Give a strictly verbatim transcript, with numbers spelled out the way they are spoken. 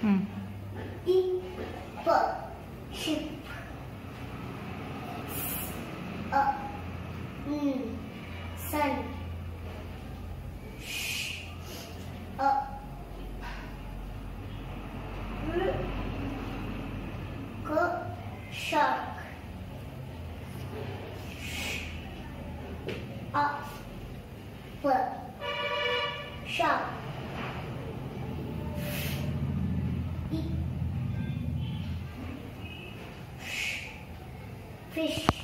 ம் Ip, ship. A, mm, sun. Sh, a, r, k, shark. Sh, a, p, shark. I, fish.